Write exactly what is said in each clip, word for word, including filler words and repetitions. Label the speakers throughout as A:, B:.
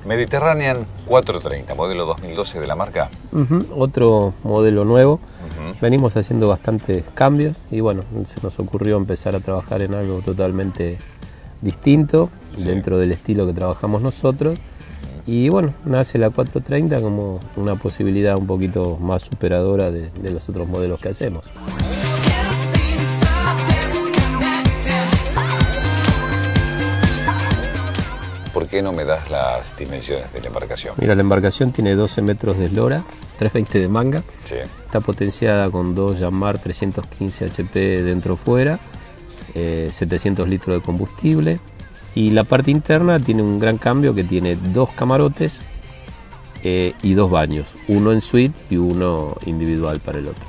A: Mediterranean cuatrocientos treinta, modelo dos mil doce de la marca.
B: Uh-huh, otro modelo nuevo. Uh-huh. Venimos haciendo bastantes cambios y bueno, se nos ocurrió empezar a trabajar en algo totalmente distinto, sí, dentro del estilo que trabajamos nosotros. Y bueno, nace la cuatrocientos treinta como una posibilidad un poquito más superadora de, de los otros modelos que hacemos.
A: ¿Por qué no me das las dimensiones de la embarcación?
B: Mira, la embarcación tiene doce metros de eslora, trescientos veinte de manga.
A: Sí.
B: Está potenciada con dos Yanmar trescientos quince H P dentro-fuera, eh, setecientos litros de combustible. Y la parte interna tiene un gran cambio que tiene dos camarotes eh, y dos baños, uno en suite y uno individual para el otro.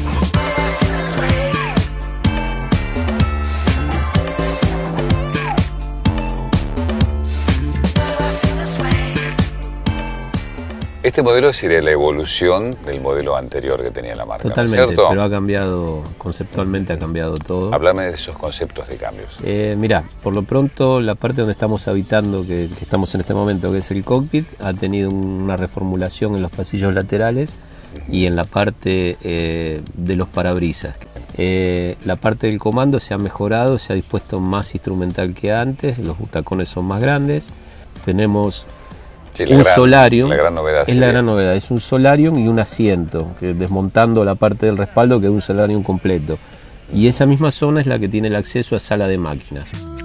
A: Este modelo sería la evolución del modelo anterior que tenía la marca.
B: Totalmente,
A: ¿no es cierto?
B: Pero ha cambiado, conceptualmente ha cambiado todo.
A: Háblame de esos conceptos de cambios.
B: Eh, mirá, por lo pronto la parte donde estamos habitando, que, que estamos en este momento, que es el cockpit, ha tenido una reformulación en los pasillos laterales uh-huh. y en la parte eh, de los parabrisas. Eh, la parte del comando se ha mejorado, se ha dispuesto más instrumental que antes, los butacones son más grandes, tenemos...
A: Sí, la
B: un
A: gran,
B: solarium,
A: la gran novedad
B: es
A: sería.
B: la gran novedad, es un solarium y un asiento, que desmontando la parte del respaldo que es un solarium completo. Y esa misma zona es la que tiene el acceso a sala de máquinas.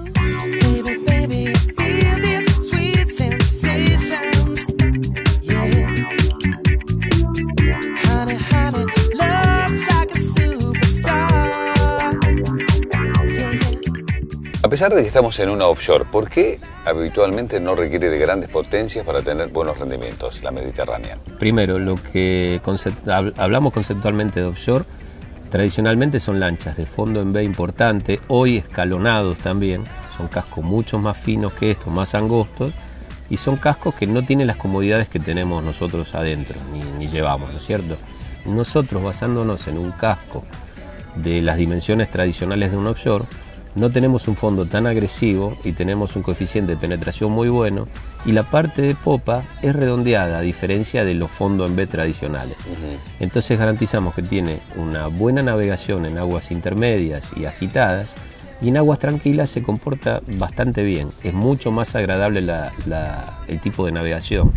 A: A pesar de que estamos en una offshore, ¿por qué habitualmente no requiere de grandes potencias para tener buenos rendimientos la Mediterranean?
B: Primero, lo que concept, hablamos conceptualmente de offshore, tradicionalmente son lanchas de fondo en B importante, hoy escalonados también, son cascos mucho más finos que estos, más angostos, y son cascos que no tienen las comodidades que tenemos nosotros adentro, ni, ni llevamos, ¿no es cierto? Nosotros, basándonos en un casco de las dimensiones tradicionales de un offshore, no tenemos un fondo tan agresivo y tenemos un coeficiente de penetración muy bueno y la parte de popa es redondeada a diferencia de los fondos en B tradicionales. Uh-huh. Entonces garantizamos que tiene una buena navegación en aguas intermedias y agitadas y en aguas tranquilas se comporta bastante bien. Es mucho más agradable la, la, el tipo de navegación.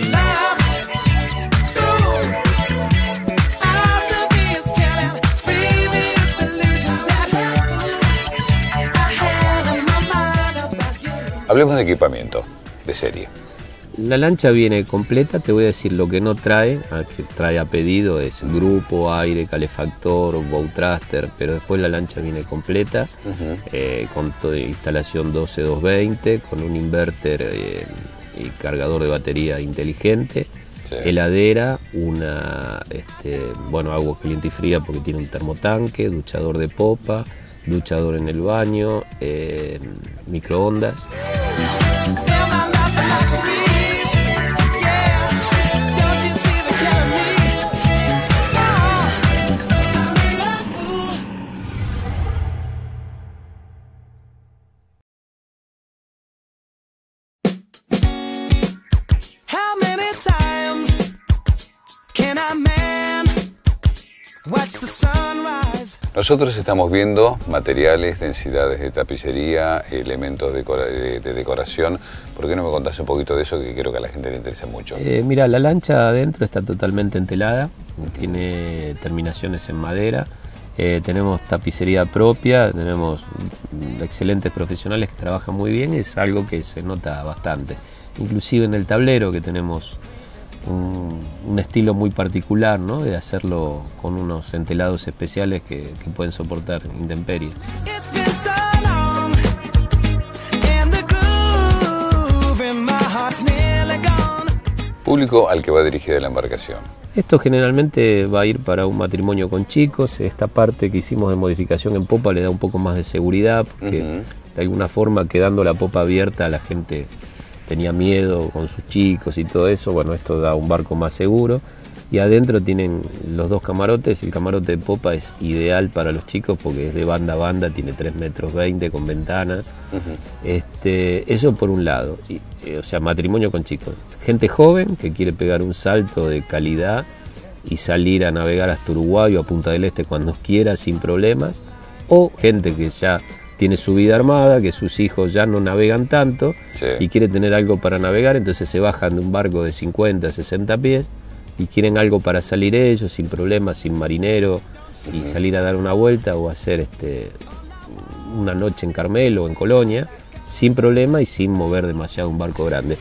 A: Hablemos de equipamiento, de serie.
B: La lancha viene completa, te voy a decir lo que no trae, que trae a pedido es grupo, aire, calefactor, bow thruster, pero después la lancha viene completa, uh-huh. eh, con toda instalación doce doscientos veinte, con un inverter eh, y cargador de batería inteligente, sí. heladera, una, este, bueno, agua caliente y fría porque tiene un termotanque, duchador de popa, duchador en el baño, eh, microondas.
C: How many times can I man watch the sunrise?
A: Nosotros estamos viendo materiales, densidades de tapicería, elementos de, de, de decoración. ¿Por qué no me contás un poquito de eso que creo que a la gente le interesa mucho?
B: Eh, mira, la lancha adentro está totalmente entelada, tiene terminaciones en madera, eh, tenemos tapicería propia, tenemos excelentes profesionales que trabajan muy bien, es algo que se nota bastante. Inclusive en el tablero que tenemos Un, un estilo muy particular, ¿no? De hacerlo con unos entelados especiales que, que pueden soportar intemperie.
A: Público al que va dirigida la embarcación.
B: Esto generalmente va a ir para un matrimonio con chicos. Esta parte que hicimos de modificación en popa le da un poco más de seguridad porque uh-huh. de alguna forma, quedando la popa abierta, la gente tenía miedo con sus chicos y todo eso. Bueno, esto da un barco más seguro. Y adentro tienen los dos camarotes. El camarote de popa es ideal para los chicos porque es de banda a banda, tiene tres metros veinte con ventanas. Uh-huh. este, eso por un lado, y, eh, o sea, matrimonio con chicos. Gente joven que quiere pegar un salto de calidad y salir a navegar hasta Uruguay o a Punta del Este cuando quiera sin problemas. O gente que ya tiene su vida armada, que sus hijos ya no navegan tanto, sí, y quiere tener algo para navegar, entonces se bajan de un barco de cincuenta, sesenta pies y quieren algo para salir ellos sin problemas, sin marinero, uh-huh, y salir a dar una vuelta o hacer este, una noche en Carmelo o en Colonia sin problema y sin mover demasiado un barco grande.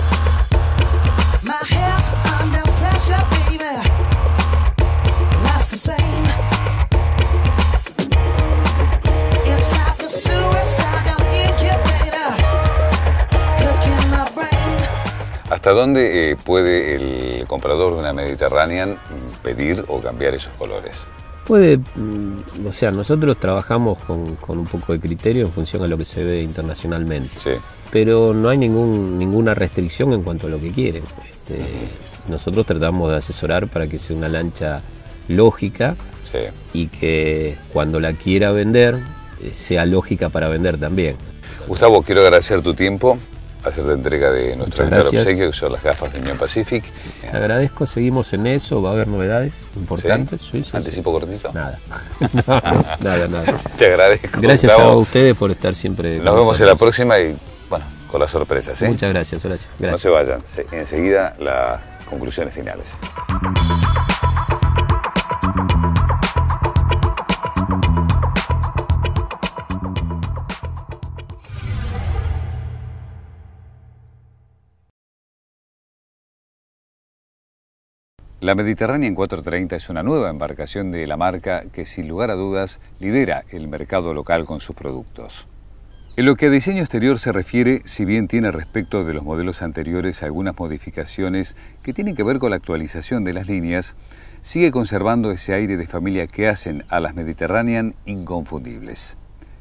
A: ¿Hasta dónde eh, puede el comprador de una Mediterranean pedir o cambiar esos colores?
B: Puede, mm, o sea, nosotros trabajamos con, con un poco de criterio en función a lo que se ve internacionalmente. Sí. Pero no hay ningún, ninguna restricción en cuanto a lo que quieren. Este, uh-huh. Nosotros tratamos de asesorar para que sea una lancha lógica, sí, y que cuando la quiera vender eh, sea lógica para vender también.
A: Gustavo, quiero agradecer tu tiempo, hacerte entrega de nuestro obsequio, que son las gafas de Union Pacific.
B: Te agradezco, seguimos en eso, va a haber novedades importantes.
A: ¿Sí? Sí, sí, ¿anticipo sí. cortito?
B: Nada. nada, nada.
A: Te agradezco.
B: Gracias,
A: Gustavo,
B: a ustedes por estar siempre.
A: Nos vemos nosotros en la próxima y, bueno, con las sorpresas. ¿sí?
B: Muchas gracias, Horacio. Gracias.
A: No se vayan, sí, enseguida las conclusiones finales. La Mediterranean cuatrocientos treinta es una nueva embarcación de la marca que sin lugar a dudas lidera el mercado local con sus productos. En lo que a diseño exterior se refiere, si bien tiene respecto de los modelos anteriores algunas modificaciones que tienen que ver con la actualización de las líneas, sigue conservando ese aire de familia que hacen a las Mediterranean inconfundibles.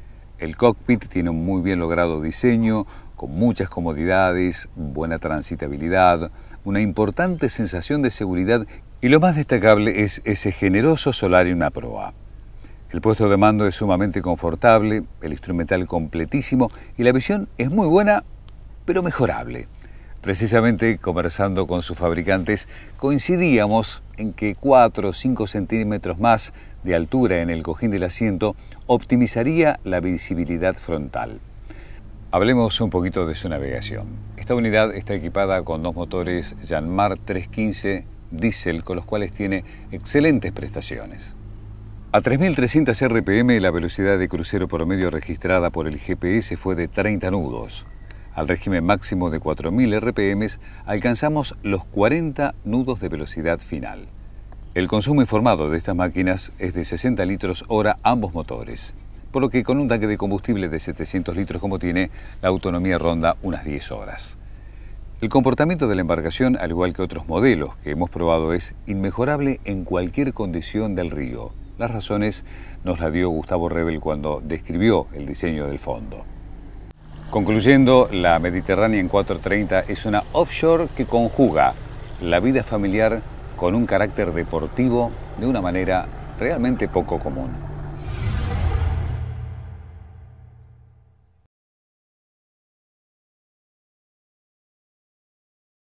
A: El cockpit tiene un muy bien logrado diseño, con muchas comodidades, buena transitabilidad, una importante sensación de seguridad y lo más destacable es ese generoso Solarium a proa. El puesto de mando es sumamente confortable, el instrumental completísimo y la visión es muy buena, pero mejorable. Precisamente conversando con sus fabricantes coincidíamos en que cuatro o cinco centímetros más de altura en el cojín del asiento optimizaría la visibilidad frontal. Hablemos un poquito de su navegación. Esta unidad está equipada con dos motores Yanmar trescientos quince diésel, con los cuales tiene excelentes prestaciones. A tres mil trescientos R P M la velocidad de crucero promedio registrada por el G P S fue de treinta nudos. Al régimen máximo de cuatro mil R P M alcanzamos los cuarenta nudos de velocidad final. El consumo informado de estas máquinas es de sesenta litros hora ambos motores, por lo que con un tanque de combustible de setecientos litros como tiene, la autonomía ronda unas diez horas. El comportamiento de la embarcación, al igual que otros modelos que hemos probado, es inmejorable en cualquier condición del río. Las razones nos las dio Gustavo Rebel cuando describió el diseño del fondo. Concluyendo, la Mediterranean cuatrocientos treinta es una offshore que conjuga la vida familiar con un carácter deportivo de una manera realmente poco común.